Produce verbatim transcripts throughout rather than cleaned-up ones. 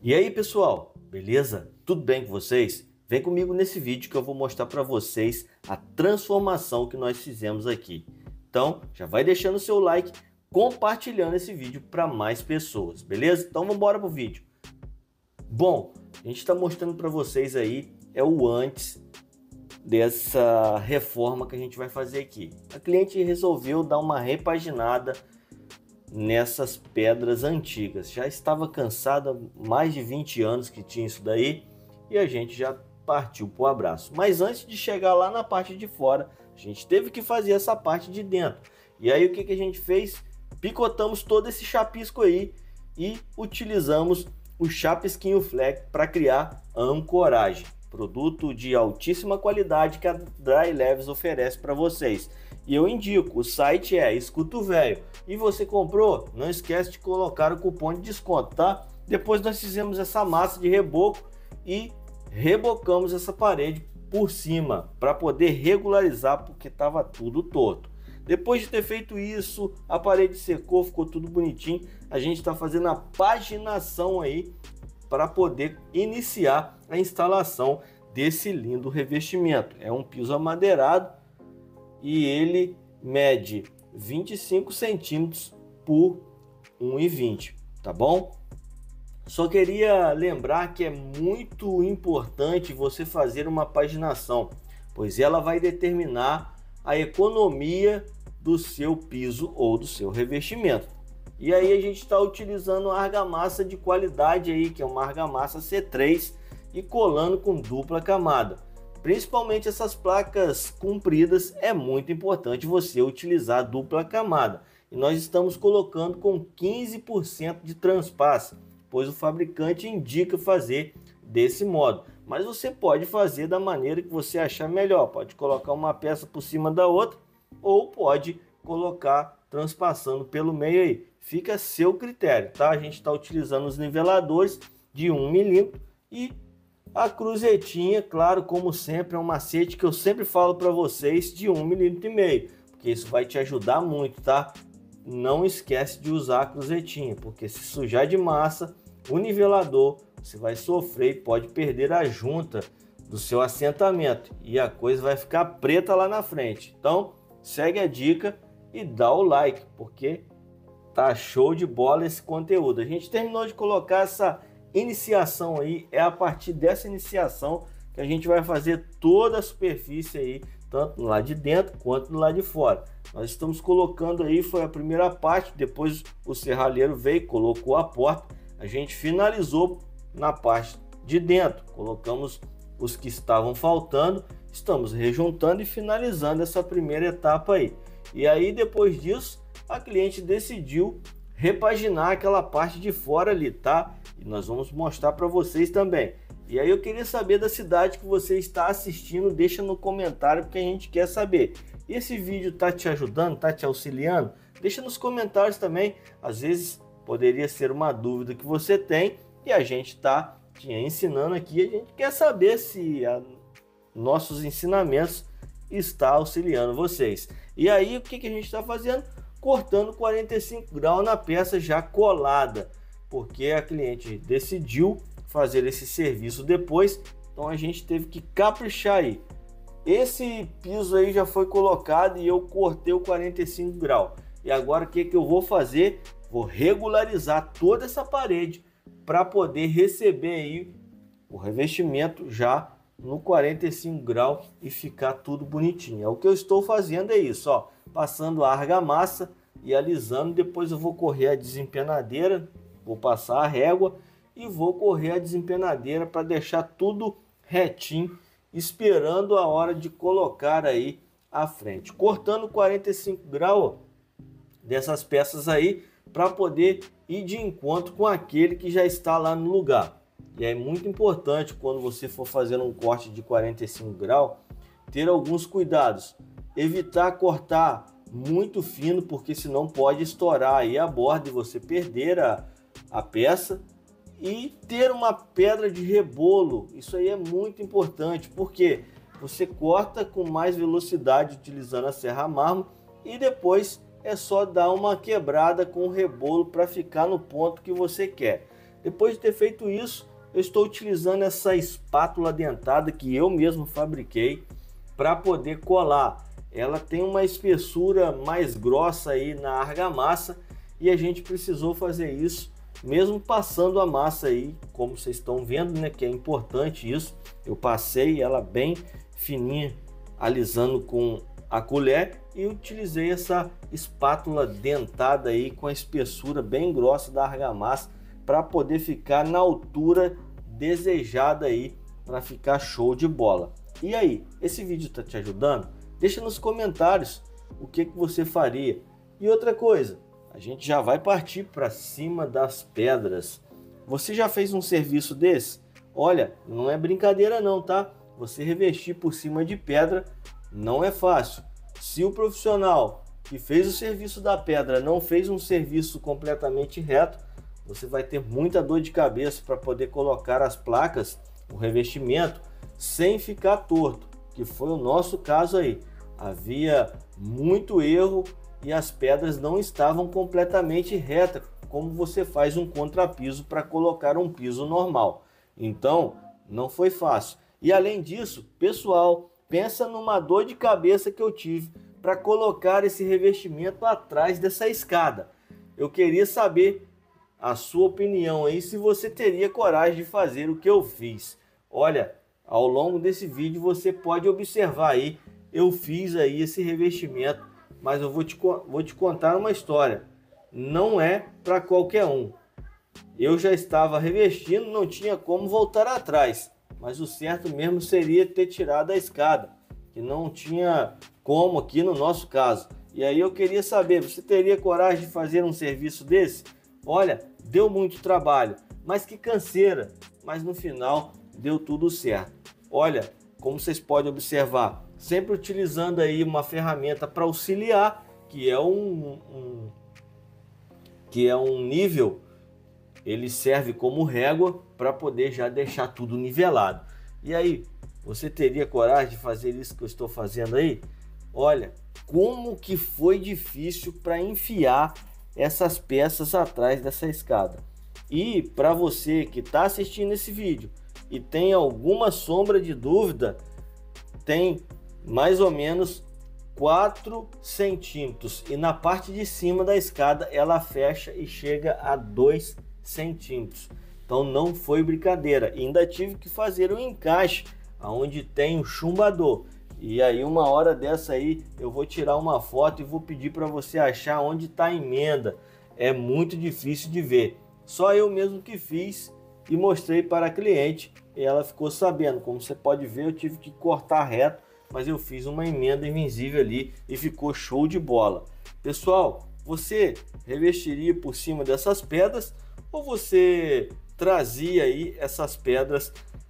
E aí pessoal, beleza? Tudo bem com vocês? Vem comigo nesse vídeo que eu vou mostrar para vocês a transformação que nós fizemos aqui. Então já vai deixando o seu like, compartilhando esse vídeo para mais pessoas, beleza? Então vamos embora pro vídeo. Bom, a gente está mostrando para vocês aí é o antes dessa reforma que a gente vai fazer aqui. A cliente resolveu dar uma repaginada nessas pedras antigas. Já estava cansada, mais de vinte anos que tinha isso daí, e a gente já partiu pro abraço. Mas antes de chegar lá na parte de fora, a gente teve que fazer essa parte de dentro. E aí o que, que a gente fez? Picotamos todo esse chapisco aí e utilizamos o chapisquinho flex para criar a ancoragem. Produto de altíssima qualidade que a Dry Leves oferece para vocês. E eu indico, o site é Escuta o Velho. E você comprou? Não esquece de colocar o cupom de desconto, tá? Depois nós fizemos essa massa de reboco e rebocamos essa parede por cima para poder regularizar, porque estava tudo torto. Depois de ter feito isso, a parede secou, ficou tudo bonitinho. A gente está fazendo a paginação aí para poder iniciar a instalação desse lindo revestimento. É um piso amadeirado e ele mede vinte e cinco centímetros por um e vinte, tá bom? Só queria lembrar que é muito importante você fazer uma paginação, pois ela vai determinar a economia do seu piso ou do seu revestimento. E aí a gente está utilizando a argamassa de qualidade aí, que é uma argamassa C três, e colando com dupla camada. Principalmente essas placas compridas, é muito importante você utilizar dupla camada. E nós estamos colocando com quinze por cento de transpasse, pois o fabricante indica fazer desse modo. Mas você pode fazer da maneira que você achar melhor. Pode colocar uma peça por cima da outra ou pode colocar transpassando pelo meio aí. Fica a seu critério, tá? A gente está utilizando os niveladores de um milímetro e a cruzetinha, claro, como sempre, é um macete que eu sempre falo para vocês, de um milímetro e meio, porque isso vai te ajudar muito, tá? Não esquece de usar a cruzetinha, porque se sujar de massa, o nivelador, você vai sofrer e pode perder a junta do seu assentamento e a coisa vai ficar preta lá na frente. Então, segue a dica e dá o like, porque tá show de bola esse conteúdo. A gente terminou de colocar essa iniciação aí, é a partir dessa iniciação que a gente vai fazer toda a superfície aí, tanto no lado de dentro quanto no lado de fora. Nós estamos colocando aí, foi a primeira parte, depois o serralheiro veio, colocou a porta, a gente finalizou na parte de dentro, colocamos os que estavam faltando, estamos rejuntando e finalizando essa primeira etapa aí. E aí depois disso, a cliente decidiu repaginar aquela parte de fora ali, tá? E nós vamos mostrar para vocês também. E aí eu queria saber da cidade que você está assistindo, deixa no comentário porque a gente quer saber. Esse vídeo tá te ajudando, tá te auxiliando? Deixa nos comentários também, às vezes poderia ser uma dúvida que você tem e a gente tá te ensinando aqui, a gente quer saber se a, nossos ensinamentos está auxiliando vocês. E aí o que, que a gente está fazendo? Cortando quarenta e cinco graus na peça já colada, porque a cliente decidiu fazer esse serviço depois, então a gente teve que caprichar aí. Esse piso aí já foi colocado e eu cortei o quarenta e cinco graus. E agora o que, que eu vou fazer? Vou regularizar toda essa parede para poder receber aí o revestimento já no quarenta e cinco graus e ficar tudo bonitinho. É o que eu estou fazendo, é isso, ó, passando a argamassa e alisando. Depois eu vou correr a desempenadeira, vou passar a régua e vou correr a desempenadeira para deixar tudo retinho, esperando a hora de colocar aí à frente, cortando quarenta e cinco graus dessas peças aí para poder ir de encontro com aquele que já está lá no lugar. E é muito importante, quando você for fazer um corte de quarenta e cinco graus, ter alguns cuidados. Evitar cortar muito fino, porque senão pode estourar aí a borda e você perder a, a peça. E ter uma pedra de rebolo, isso aí é muito importante, porque você corta com mais velocidade utilizando a serra mármore e depois é só dar uma quebrada com o rebolo para ficar no ponto que você quer. Depois de ter feito isso, eu estou utilizando essa espátula dentada que eu mesmo fabriquei para poder colar. Ela tem uma espessura mais grossa aí na argamassa e a gente precisou fazer isso mesmo passando a massa aí, como vocês estão vendo, né, que é importante isso. Eu passei ela bem fininha, alisando com a colher e utilizei essa espátula dentada aí com a espessura bem grossa da argamassa para poder ficar na altura desejada aí, para ficar show de bola. E aí, esse vídeo tá te ajudando? Deixa nos comentários o que que você faria. E outra coisa, a gente já vai partir para cima das pedras. Você já fez um serviço desse? Olha, não é brincadeira não, tá? Você revestir por cima de pedra não é fácil. Se o profissional que fez o serviço da pedra não fez um serviço completamente reto, você vai ter muita dor de cabeça para poder colocar as placas, o revestimento, sem ficar torto, que foi o nosso caso aí. Havia muito erro e as pedras não estavam completamente retas, como você faz um contrapiso para colocar um piso normal. Então, não foi fácil. E além disso, pessoal, pensa numa dor de cabeça que eu tive para colocar esse revestimento atrás dessa escada. Eu queria saber a sua opinião aí, se você teria coragem de fazer o que eu fiz. Olha, ao longo desse vídeo você pode observar aí, eu fiz aí esse revestimento, mas eu vou te, vou te contar uma história. Não é para qualquer um. Eu já estava revestindo, não tinha como voltar atrás, mas o certo mesmo seria ter tirado a escada, que não tinha como aqui no nosso caso. E aí eu queria saber, você teria coragem de fazer um serviço desse? Olha, deu muito trabalho, mas que canseira, mas no final deu tudo certo. Olha, como vocês podem observar, sempre utilizando aí uma ferramenta para auxiliar, que é um, um que é um nível, ele serve como régua para poder já deixar tudo nivelado. E aí, você teria coragem de fazer isso que eu estou fazendo aí? Olha, como que foi difícil para enfiar essas peças atrás dessa escada. E para você que está assistindo esse vídeo e tem alguma sombra de dúvida, tem mais ou menos quatro centímetros e na parte de cima da escada ela fecha e chega a dois centímetros. Então não foi brincadeira. E ainda tive que fazer um encaixe onde tem o chumbador. E aí uma hora dessa aí eu vou tirar uma foto e vou pedir para você achar onde está a emenda. É muito difícil de ver. Só eu mesmo que fiz e mostrei para a cliente e ela ficou sabendo. Como você pode ver, eu tive que cortar reto, mas eu fiz uma emenda invisível ali e ficou show de bola. Pessoal, você revestiria por cima dessas pedras ou você trazia aí essas pedras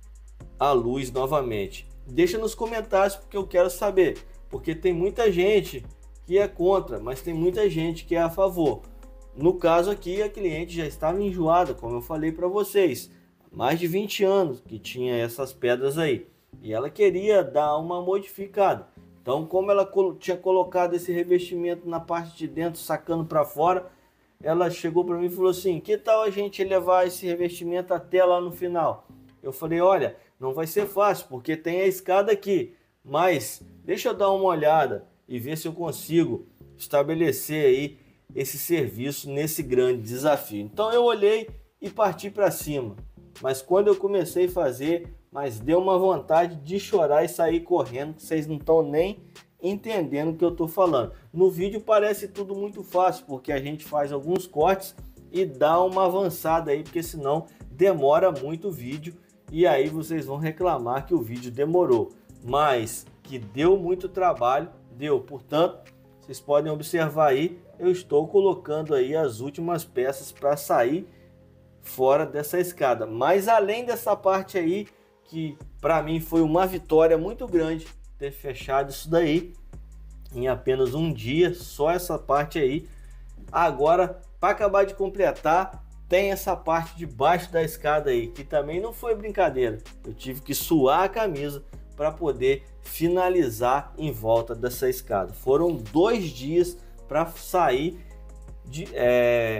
à luz novamente? Deixa nos comentários porque eu quero saber, porque tem muita gente que é contra, mas tem muita gente que é a favor. No caso aqui, a cliente já estava enjoada, como eu falei para vocês, há mais de vinte anos que tinha essas pedras aí, e ela queria dar uma modificada. Então, como ela tinha colocado esse revestimento na parte de dentro, sacando para fora, ela chegou para mim e falou assim: que tal a gente levar esse revestimento até lá no final? Eu falei: olha, não vai ser fácil, porque tem a escada aqui, mas deixa eu dar uma olhada e ver se eu consigo estabelecer aí esse serviço nesse grande desafio. Então eu olhei e parti para cima, mas quando eu comecei a fazer, mas deu uma vontade de chorar e sair correndo, que vocês não estão nem entendendo o que eu estou falando. No vídeo parece tudo muito fácil, porque a gente faz alguns cortes e dá uma avançada aí, porque senão demora muito o vídeo. E aí vocês vão reclamar que o vídeo demorou, mas que deu muito trabalho, deu. Portanto, vocês podem observar aí, eu estou colocando aí as últimas peças para sair fora dessa escada. Mas além dessa parte aí, que para mim foi uma vitória muito grande ter fechado isso daí em apenas um dia, só essa parte aí. Agora, para acabar de completar, tem essa parte de baixo da escada aí, que também não foi brincadeira. Eu tive que suar a camisa para poder finalizar em volta dessa escada. Foram dois dias para sair de, é,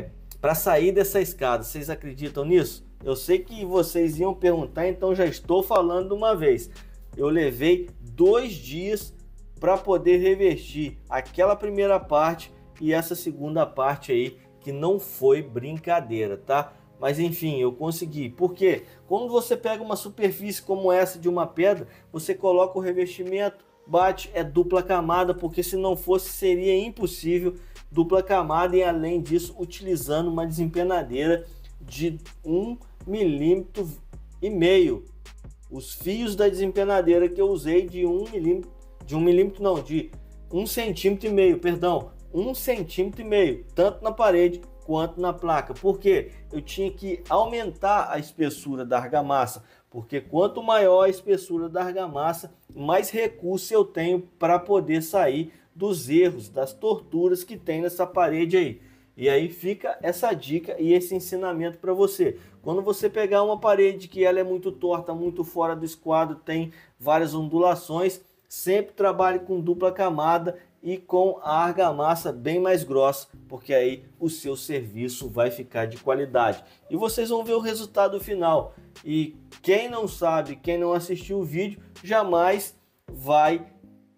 para sair dessa escada. Vocês acreditam nisso? Eu sei que vocês iam perguntar, então já estou falando de uma vez. Eu levei dois dias para poder revestir aquela primeira parte e essa segunda parte aí, que não foi brincadeira, tá? Mas enfim, eu consegui. Porque quando você pega uma superfície como essa de uma pedra, você coloca o revestimento, bate, é dupla camada, porque se não fosse seria impossível dupla camada, e além disso utilizando uma desempenadeira de um milímetro e meio. Os fios da desempenadeira que eu usei de um milímetro, de um milímetro não, de um centímetro e meio, perdão, um centímetro e meio, tanto na parede quanto na placa. Porque eu tinha que aumentar a espessura da argamassa, porque quanto maior a espessura da argamassa, mais recurso eu tenho para poder sair dos erros, das torturas que tem nessa parede aí. E aí fica essa dica e esse ensinamento para você. Quando você pegar uma parede que ela é muito torta, muito fora do esquadro, tem várias ondulações, sempre trabalhe com dupla camada e com a argamassa bem mais grossa, porque aí o seu serviço vai ficar de qualidade. E vocês vão ver o resultado final. E quem não sabe, quem não assistiu o vídeo, jamais vai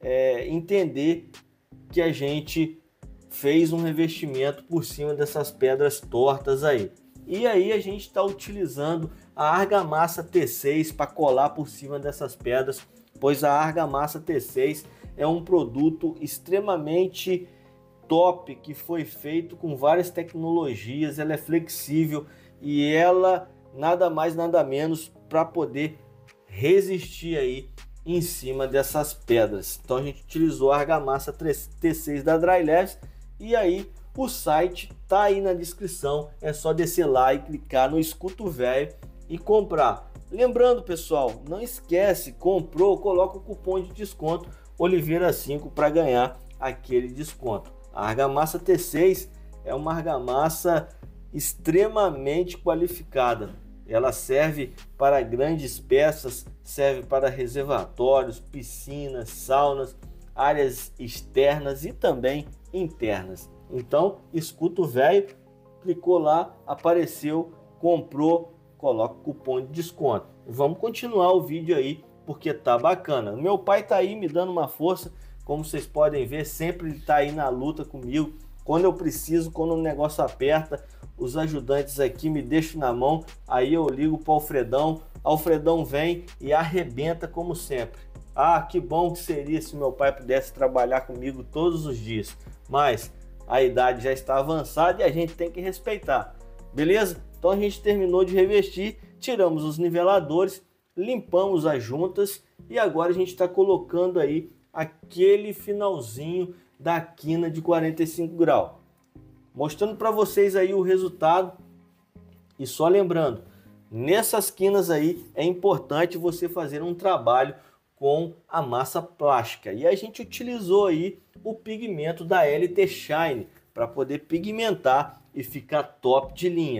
é, entender que a gente fez um revestimento por cima dessas pedras tortas aí. E aí a gente está utilizando a argamassa T seis para colar por cima dessas pedras, pois a argamassa T seis é um produto extremamente top, que foi feito com várias tecnologias, ela é flexível e ela nada mais nada menos para poder resistir aí em cima dessas pedras. Então a gente utilizou a argamassa T seis da Dryleves. E aí o site tá aí na descrição, é só descer lá e clicar no Escuto Velho e comprar. Lembrando, pessoal, não esquece, comprou, coloca o cupom de desconto Oliveira cinco para ganhar aquele desconto. A argamassa T seis é uma argamassa extremamente qualificada. Ela serve para grandes peças, serve para reservatórios, piscinas, saunas, áreas externas e também internas. Então, Escuto Velho, clicou lá, apareceu, comprou, coloca o cupom de desconto. Vamos continuar o vídeo aí, porque tá bacana. Meu pai tá aí me dando uma força, como vocês podem ver, sempre ele tá aí na luta comigo. Quando eu preciso, quando o negócio aperta, os ajudantes aqui me deixam na mão, aí eu ligo para o Alfredão, Alfredão vem e arrebenta como sempre. Ah, que bom que seria se meu pai pudesse trabalhar comigo todos os dias, mas a idade já está avançada e a gente tem que respeitar, beleza? Então a gente terminou de revestir, tiramos os niveladores, limpamos as juntas e agora a gente está colocando aí aquele finalzinho da quina de quarenta e cinco graus. Mostrando para vocês aí o resultado e só lembrando, nessas quinas aí é importante você fazer um trabalho com a massa plástica. E a gente utilizou aí o pigmento da L T Shine para poder pigmentar e ficar top de linha.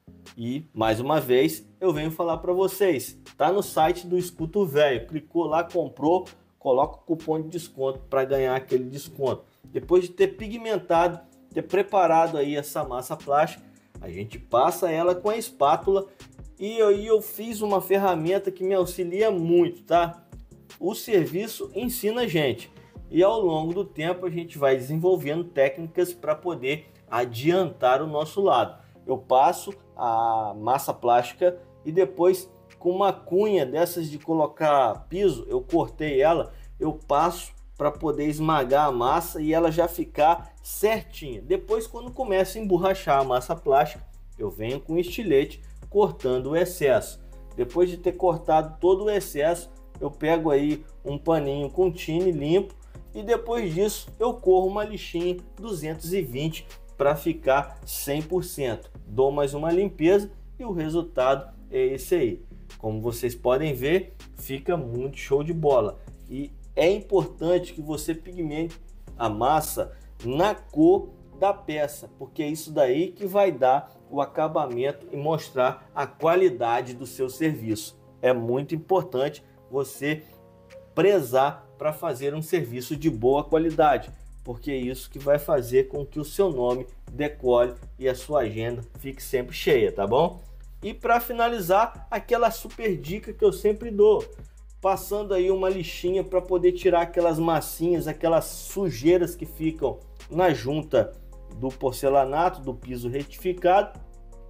E mais uma vez eu venho falar para vocês, tá no site do Escuto Velho, clicou lá, comprou, coloca o cupom de desconto para ganhar aquele desconto. Depois de ter pigmentado, ter preparado aí essa massa plástica, a gente passa ela com a espátula e aí eu fiz uma ferramenta que me auxilia muito, tá? O serviço ensina a gente e ao longo do tempo a gente vai desenvolvendo técnicas para poder adiantar o nosso lado. Eu passo a massa plástica e depois com uma cunha dessas de colocar piso, eu cortei ela, eu passo para poder esmagar a massa e ela já ficar certinha. Depois, quando começa a emborrachar a massa plástica, eu venho com estilete cortando o excesso. Depois de ter cortado todo o excesso, eu pego aí um paninho com tine limpo e depois disso eu corro uma lixinha duzentos e vinte para ficar cem por cento. Dou mais uma limpeza e o resultado é esse aí. Como vocês podem ver, fica muito show de bola. E é importante que você pigmente a massa na cor da peça, porque é isso daí que vai dar o acabamento e mostrar a qualidade do seu serviço. É muito importante você prezar para fazer um serviço de boa qualidade, porque é isso que vai fazer com que o seu nome decole e a sua agenda fique sempre cheia, tá bom? E para finalizar, aquela super dica que eu sempre dou, passando aí uma lixinha para poder tirar aquelas massinhas, aquelas sujeiras que ficam na junta do porcelanato, do piso retificado.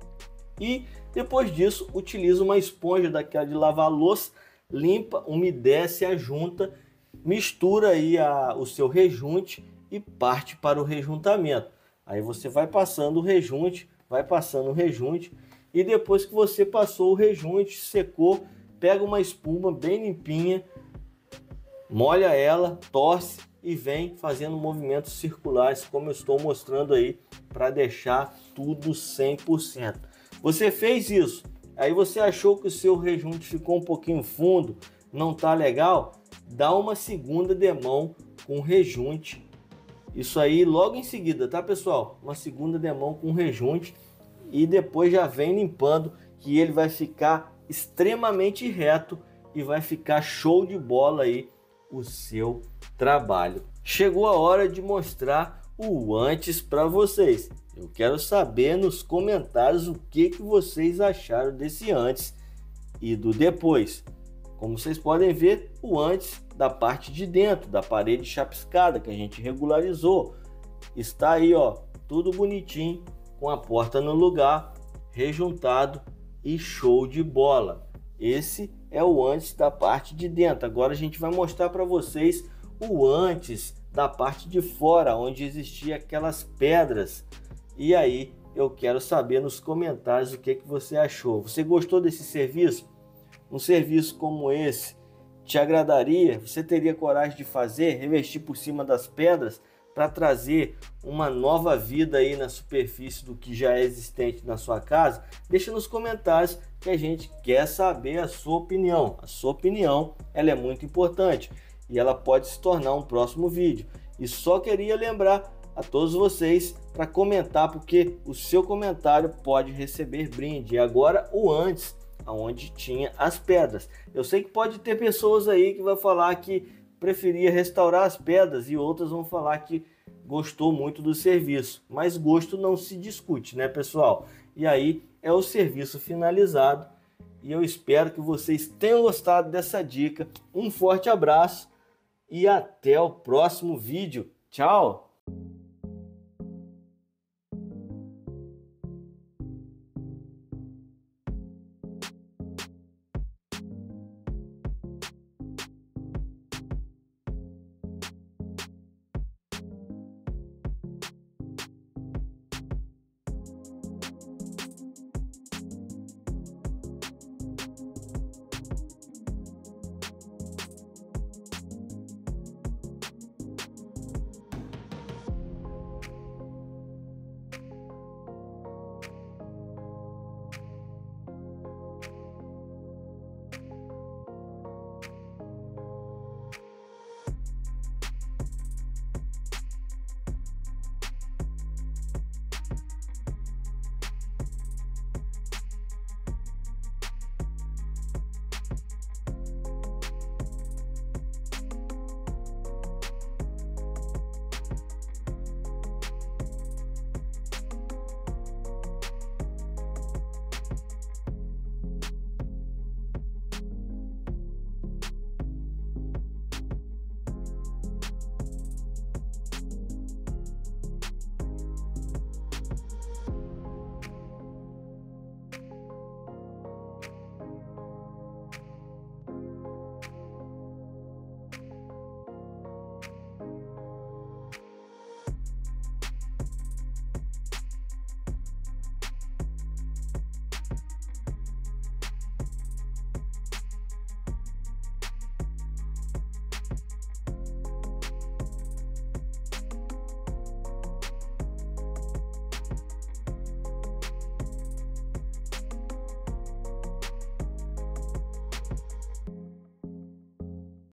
E depois disso, utiliza uma esponja daquela de lavar louça, limpa, umedece a junta, mistura aí a, o seu rejunte e parte para o rejuntamento. Aí você vai passando o rejunte, vai passando o rejunte e depois que você passou o rejunte, secou, pega uma espuma bem limpinha, molha ela, torce e vem fazendo movimentos circulares, como eu estou mostrando aí, para deixar tudo cem por cento. Você fez isso, aí você achou que o seu rejunte ficou um pouquinho fundo, não tá legal? Dá uma segunda demão com rejunte. Isso aí logo em seguida, tá pessoal? Uma segunda demão com rejunte e depois já vem limpando, que ele vai ficar extremamente reto e vai ficar show de bola aí o seu trabalho. Chegou a hora de mostrar o antes para vocês. Eu quero saber nos comentários o que, que vocês acharam desse antes e do depois. Como vocês podem ver, o antes da parte de dentro, da parede chapiscada que a gente regularizou. Está aí, ó, tudo bonitinho, com a porta no lugar, rejuntado e show de bola. Esse é o antes da parte de dentro. Agora a gente vai mostrar para vocês o antes da parte de fora, onde existia aquelas pedras. E aí eu quero saber nos comentários o que, que você achou. Você gostou desse serviço? Um serviço como esse te agradaria? Você teria coragem de fazer, revestir por cima das pedras para trazer uma nova vida aí na superfície do que já é existente na sua casa? Deixa nos comentários que a gente quer saber a sua opinião. A sua opinião, ela é muito importante e ela pode se tornar um próximo vídeo. E só queria lembrar a todos vocês para comentar, porque o seu comentário pode receber brinde. E agora o antes, onde tinha as pedras. Eu sei que pode ter pessoas aí que vai falar que preferia restaurar as pedras e outras vão falar que gostou muito do serviço, mas gosto não se discute, né pessoal? E aí é o serviço finalizado e eu espero que vocês tenham gostado dessa dica. Um forte abraço e até o próximo vídeo. Tchau!